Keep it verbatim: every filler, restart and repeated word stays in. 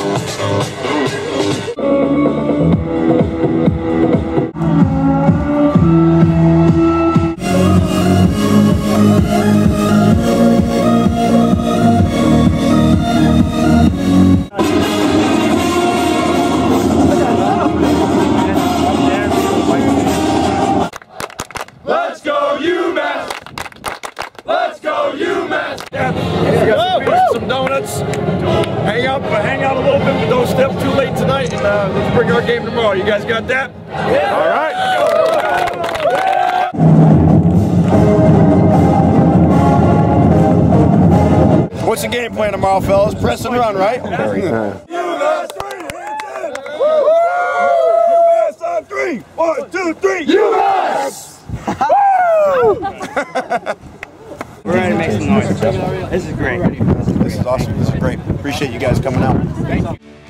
Let's go UMass! Let's go UMass! Yeah, we got some, pizza, some donuts. Hang out, hang out a little bit, but don't step too late tonight. And uh, let's bring our game tomorrow. You guys got that? Yeah. All right. What's the game plan tomorrow, fellas? Press and run, right? UMass three, hands in! UMass on three! One, two, three! UMass! We're ready to make some noise. This is great. This is awesome. This is great. Appreciate you guys coming out. Thank you.